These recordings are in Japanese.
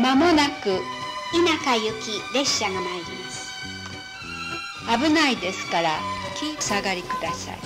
まもなく田舎行き列車が参ります。 危ないですからお下がりください。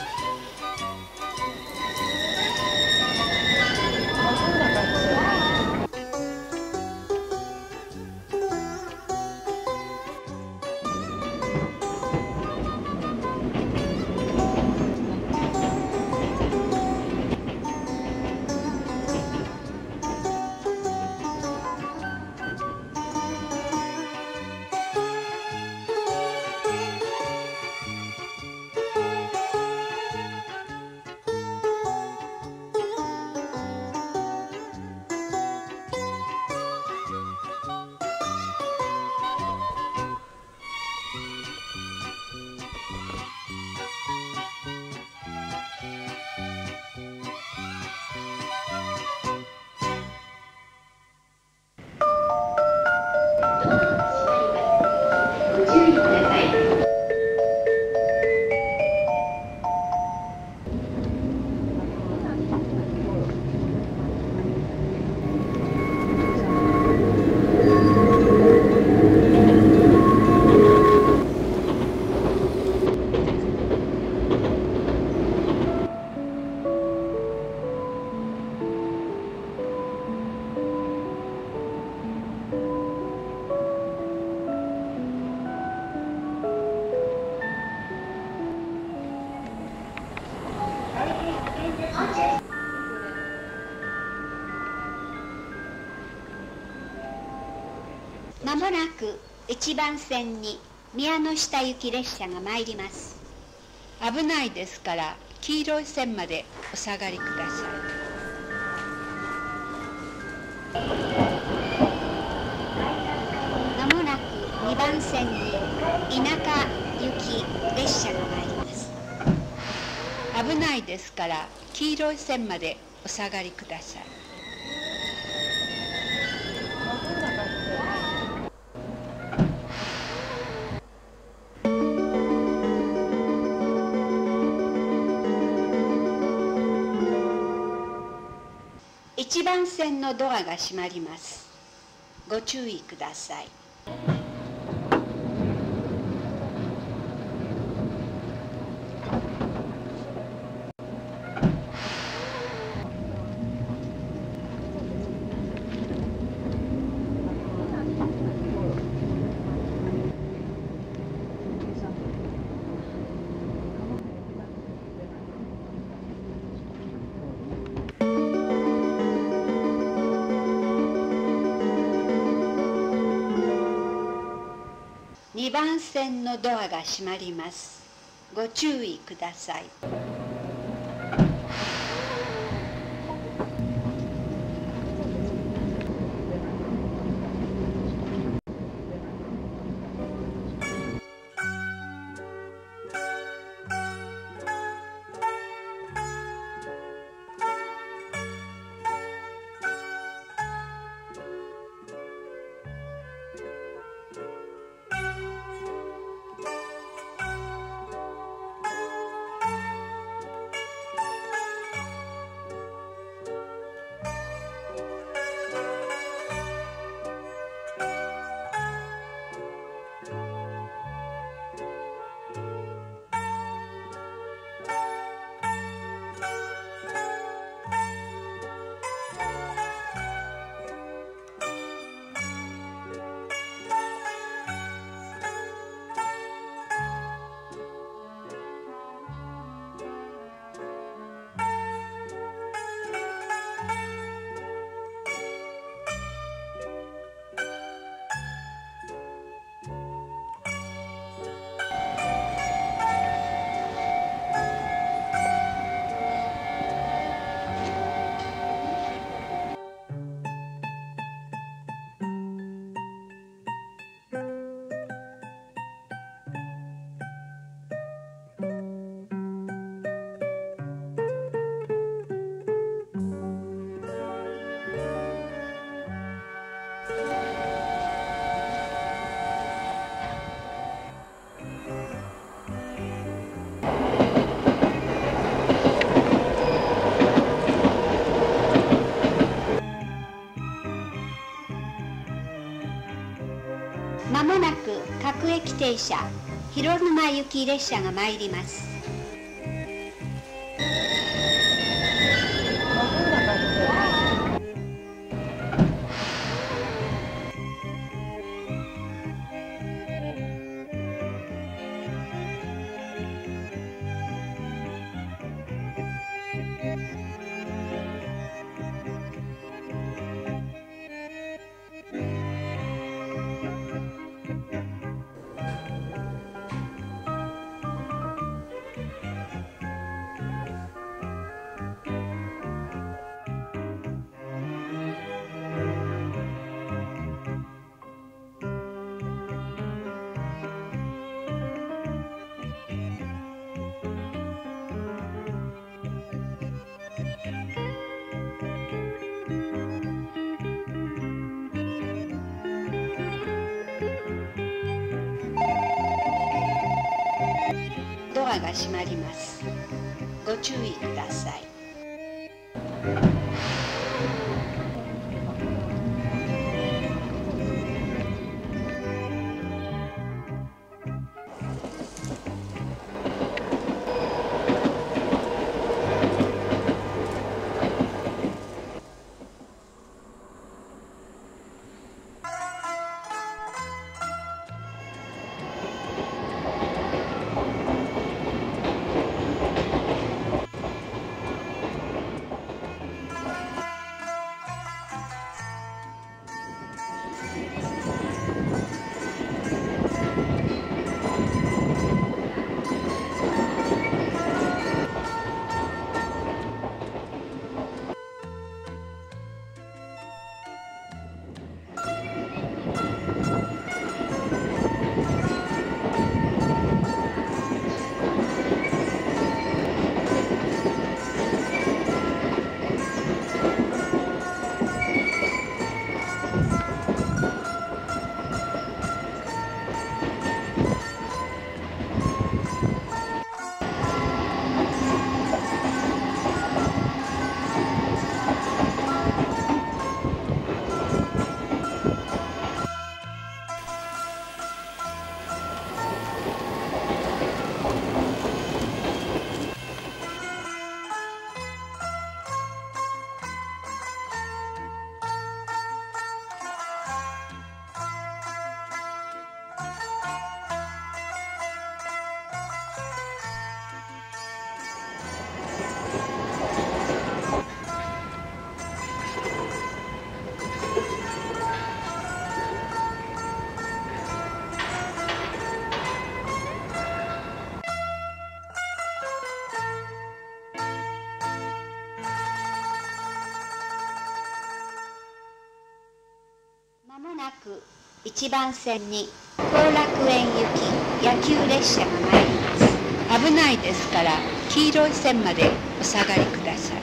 まもなく1番線に宮の下行き列車が参ります。 危ないですから黄色い線までお下がりください。 まもなく2番線に田舎行き列車が参ります。 危ないですから黄色い線までお下がりください。 1番線のドアが閉まります。ご注意ください。2番線のドアが閉まります。ご注意ください。 駅停車広沼行き列車が参ります。ドアが閉まります。ご注意ください。1番線に後楽園行き野球列車が参ります。 危ないですから黄色い線までお下がりください。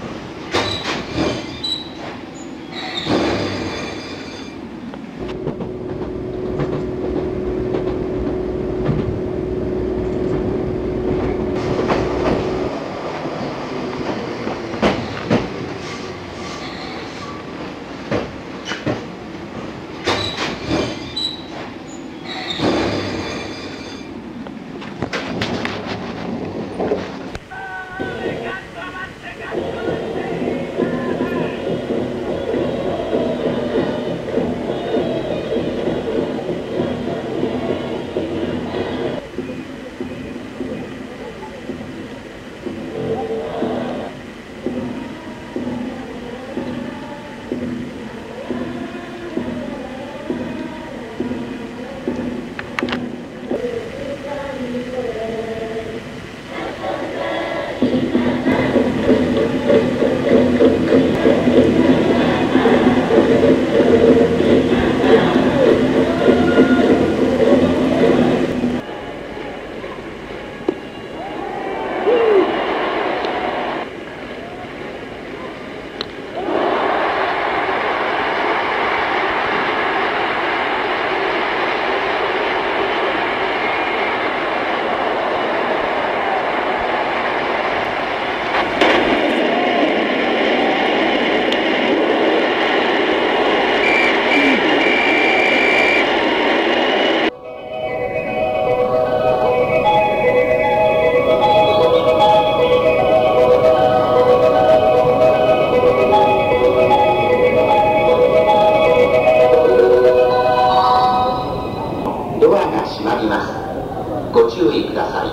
ご注意ください。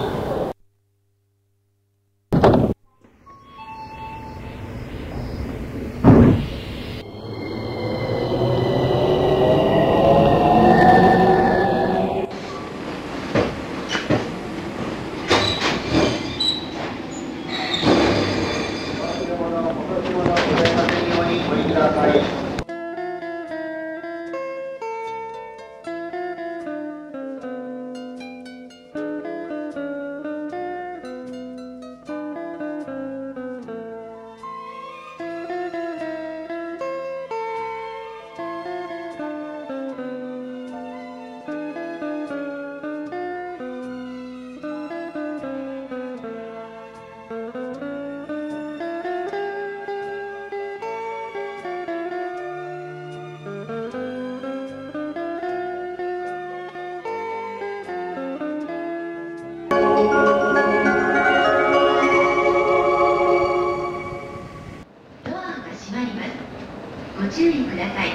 ご注意ください。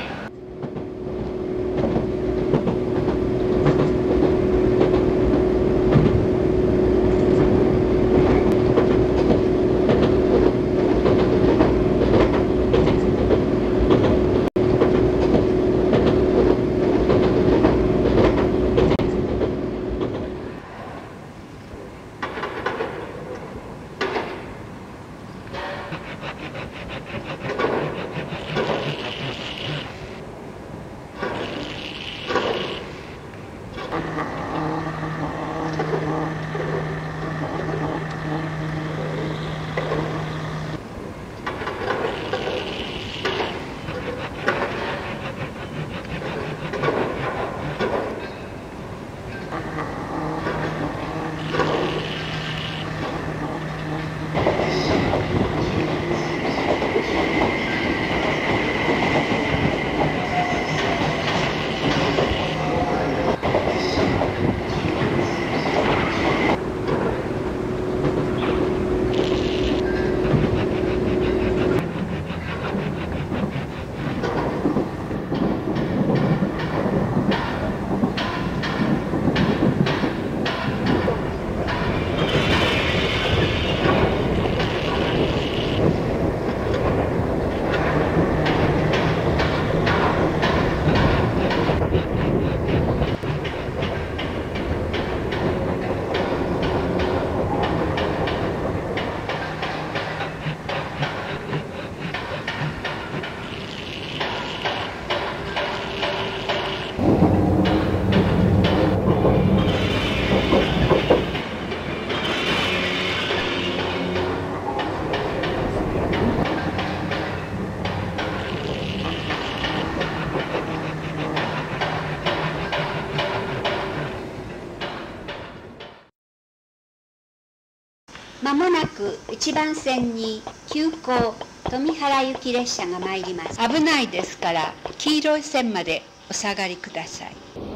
まもなく1番線に急行富原行き列車が参ります。 危ないですから黄色い線までお下がりください。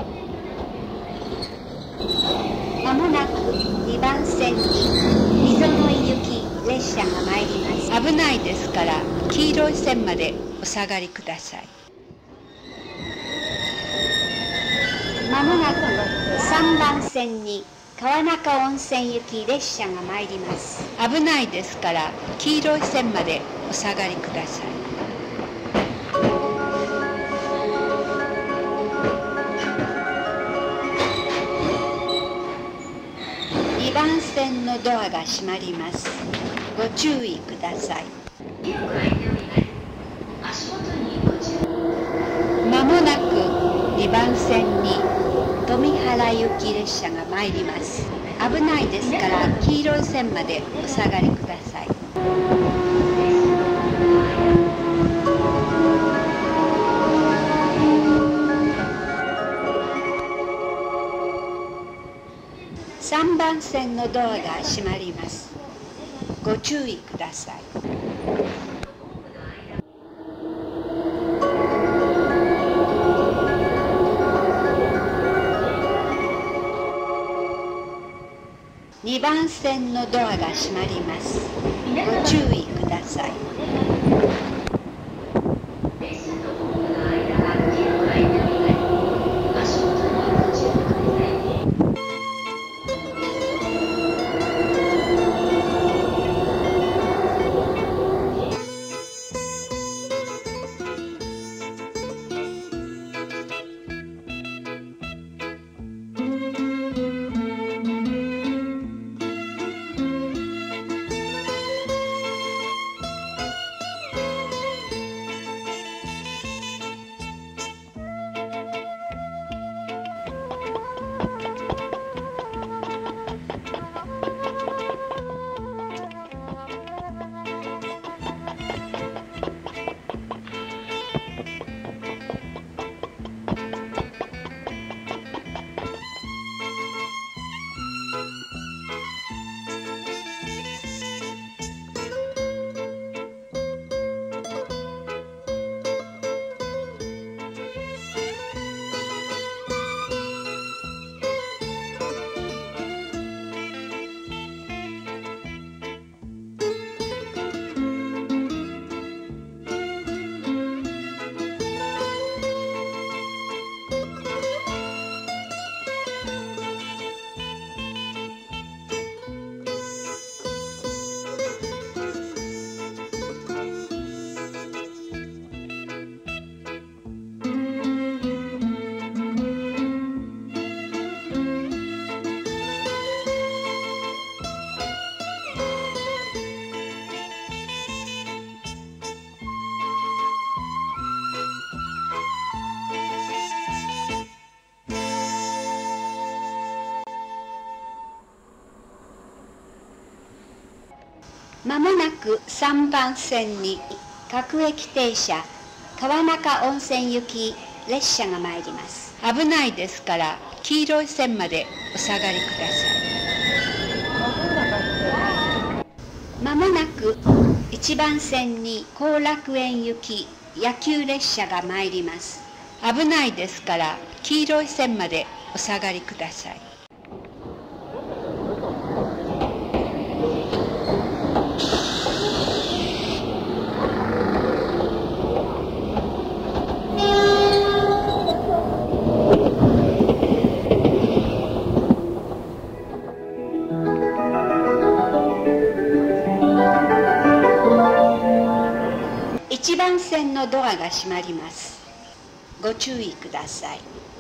まもなく2番線に溝の井行き列車が参ります。 危ないですから黄色い線までお下がりください。 まもなく3番線に川中温泉行き列車が参ります。 危ないですから黄色い線までお下がりください。 2番線のドアが閉まります。ご注意ください。 まもなく2番線に富原行き列車が参ります。危ないですから黄色い線までお下がりください。 3番線のドアが閉まります。ご注意ください。2番線のドアが閉まります。ご注意ください。 まもなく3番線に各駅停車川中温泉行き列車が参ります。危ないですから黄色い線までお下がりください。まもなく1番線に後楽園行き野球列車が参ります。危ないですから黄色い線までお下がりください。1番線のドアが閉まります。ご注意ください。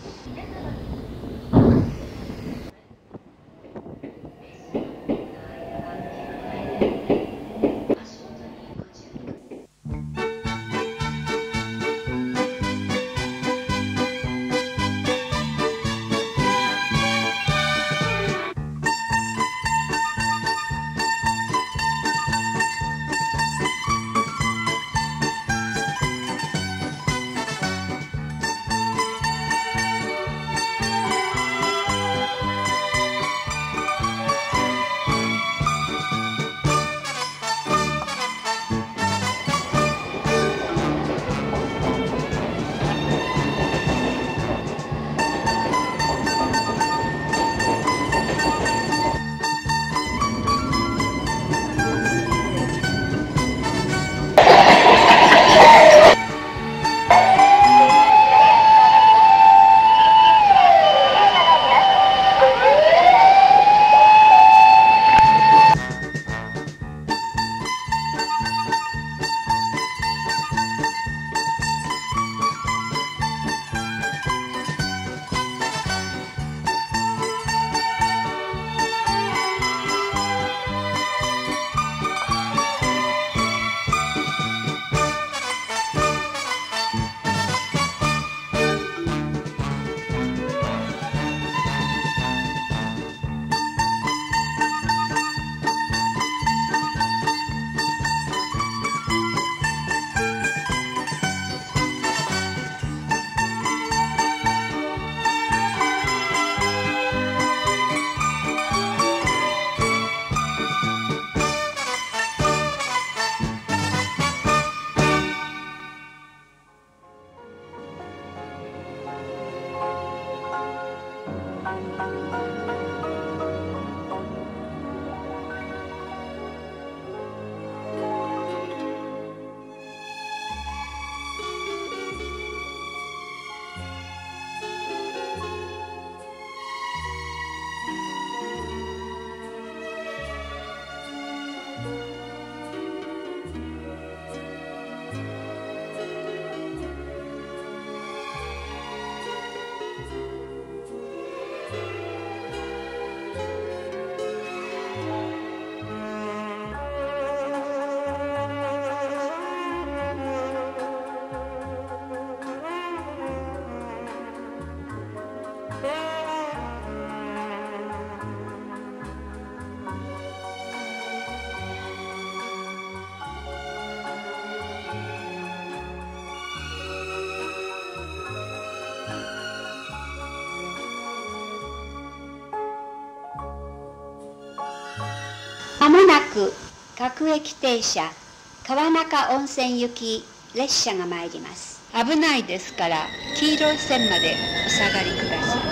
まもなく各駅停車川中温泉行き列車が参ります。危ないですから黄色い線までお下がりください。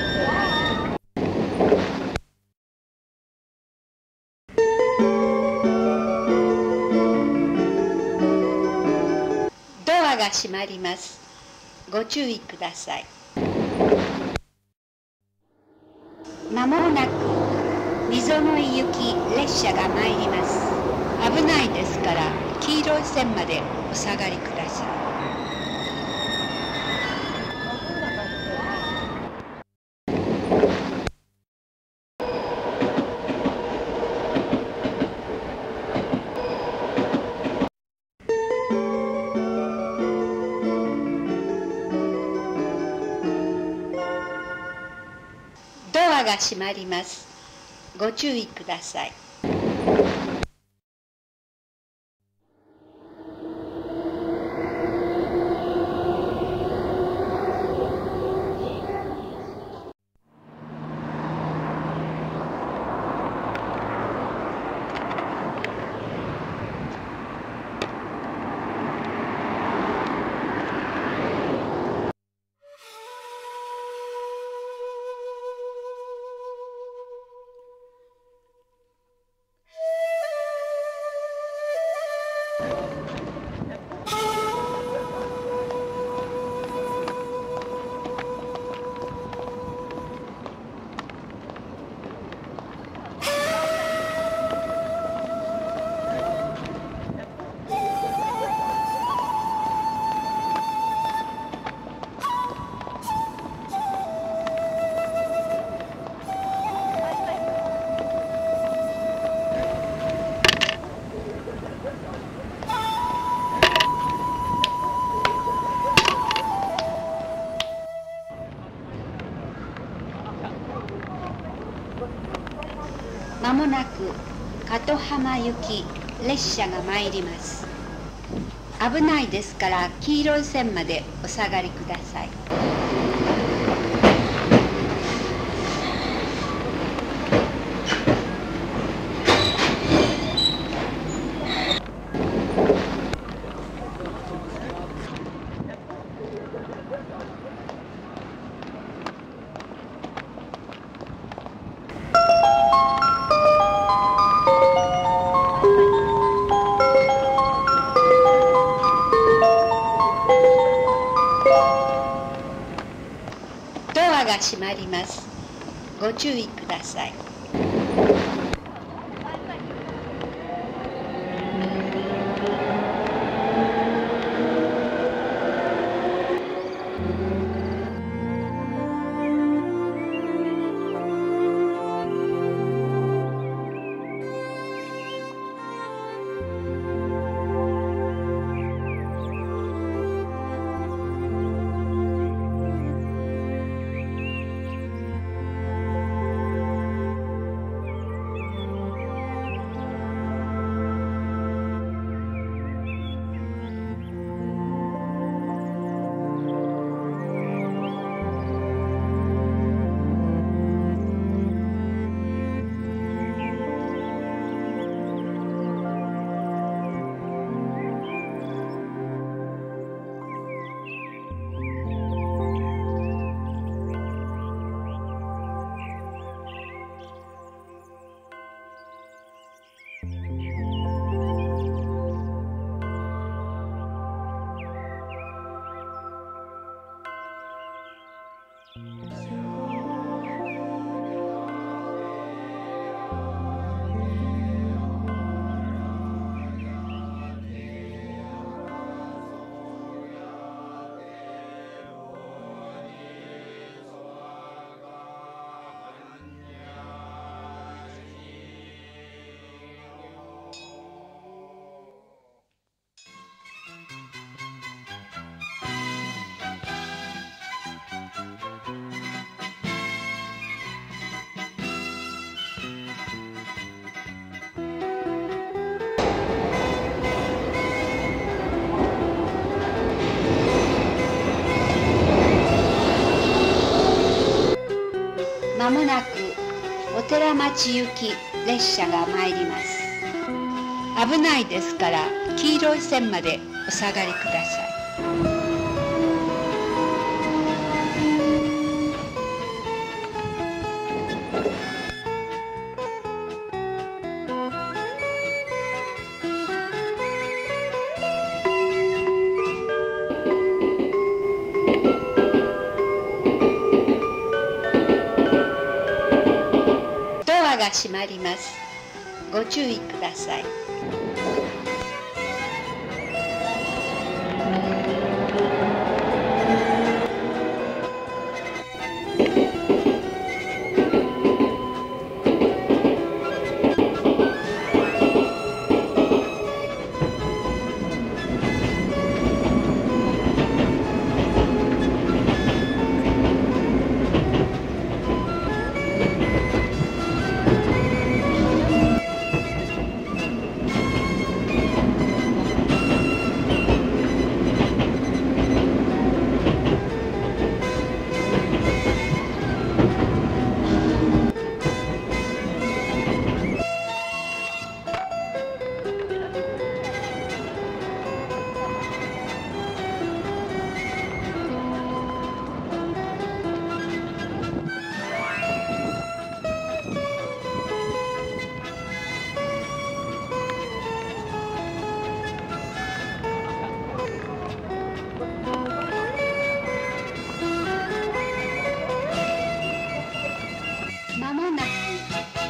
ドアが閉まります。ご注意ください。まもなく溝の井行き列車が参ります。危ないですから黄色い線までお下がりください。ドアが閉まります。ご注意ください。 まもなく加戸浜行き列車が参ります。危ないですから黄色い線までお下がりください。ドアが閉まります。ご注意ください。まもなくお寺町行き列車が参ります。危ないですから黄色い線までお下がりください。ドアが閉まります。ご注意ください。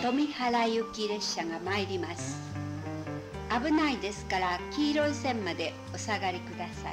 富原行き列車が参ります。危ないですから黄色い線までお下がりください。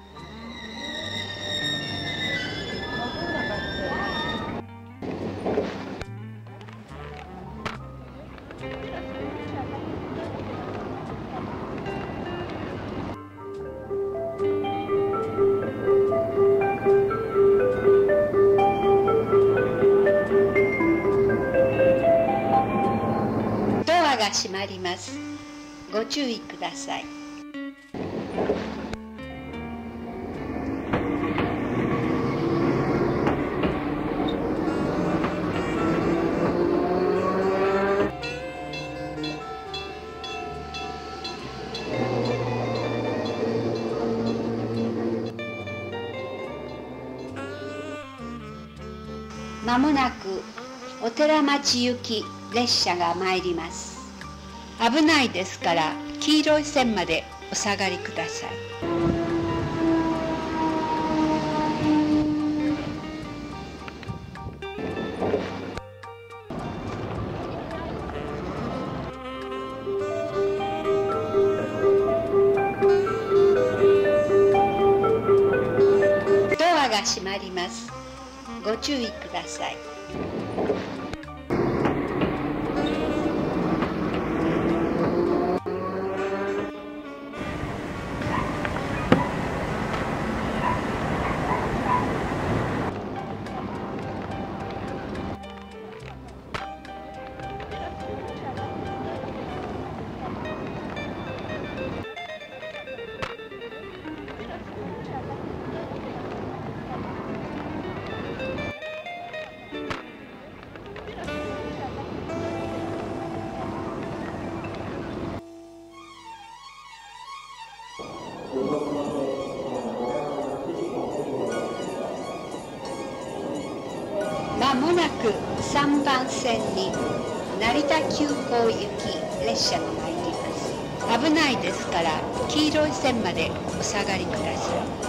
ドアが閉まります。ご注意ください。まもなくお寺町行き列車が参ります。危ないですから黄色い線までお下がりください。ドアが閉まります。ご注意ください。まもなく3番線に成田急行行き列車が参ります。危ないですから黄色い線までお下がりください。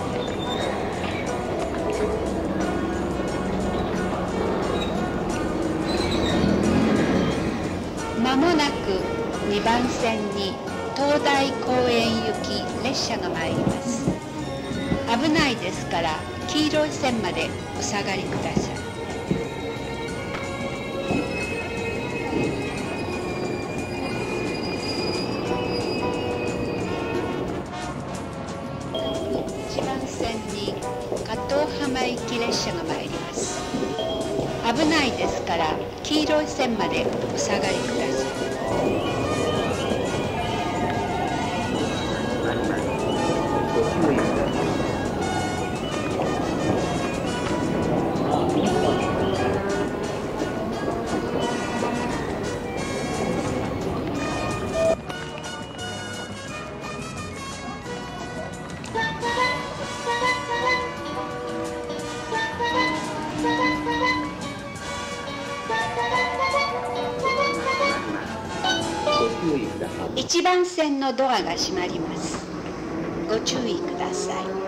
まもなく2番線に東大公園行き列車が参ります。危ないですから黄色い線までお下がりください。1番線に加藤浜行き列車が参ります。危ないですから黄色い線までお下がりください。1番線のドアが閉まります。ご注意ください。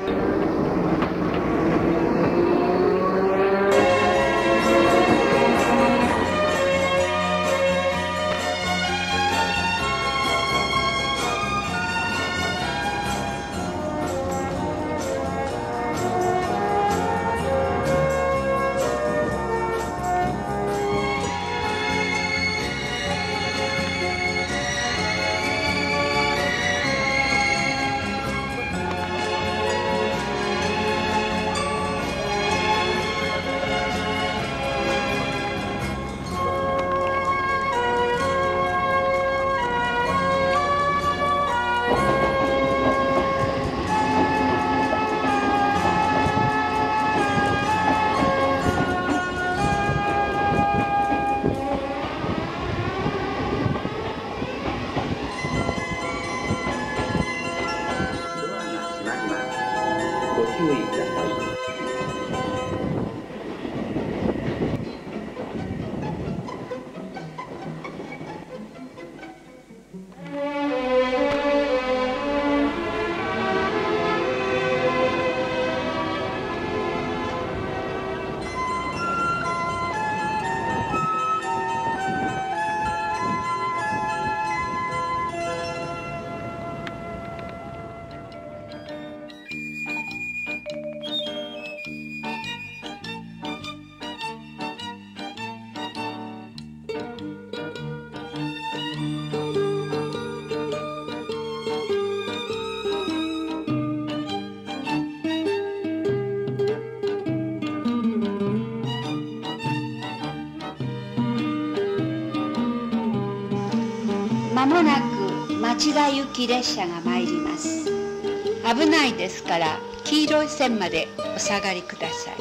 まもなく町田行き列車が参ります。危ないですから黄色い線までお下がりください。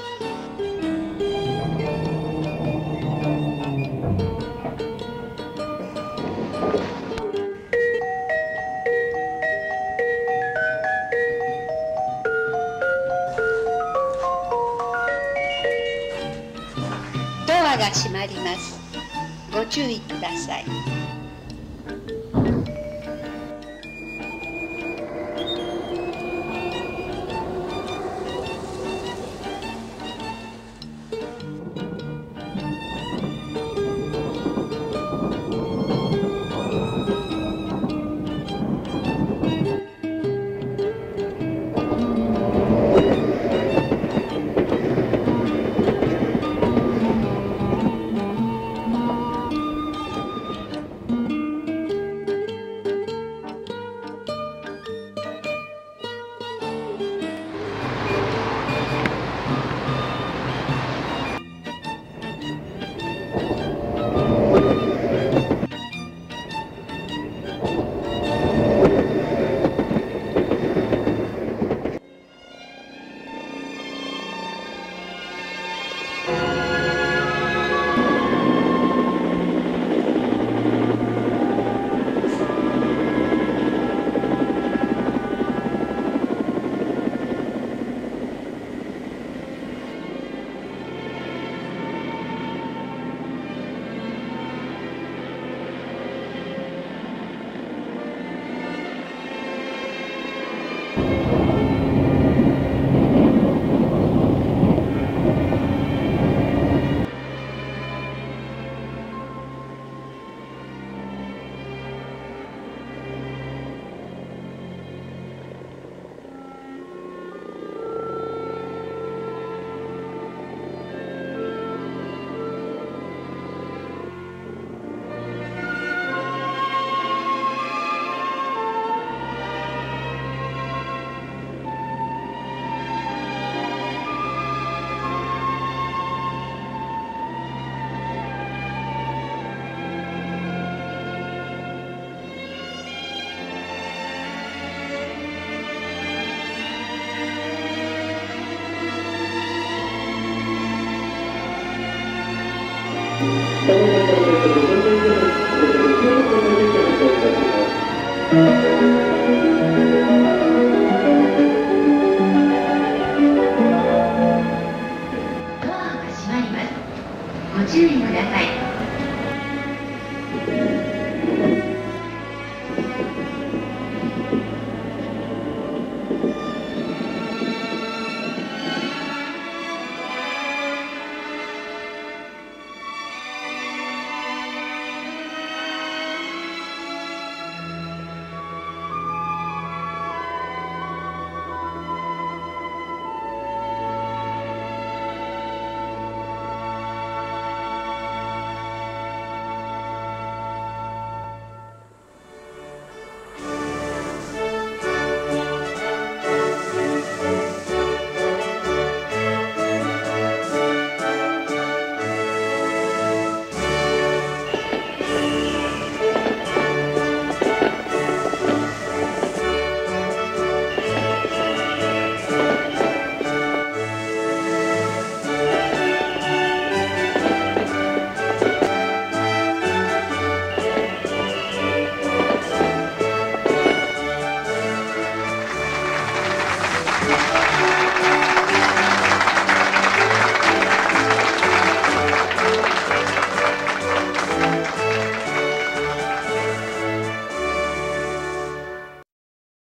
ドアが閉まります。ご注意ください。 Estamos en el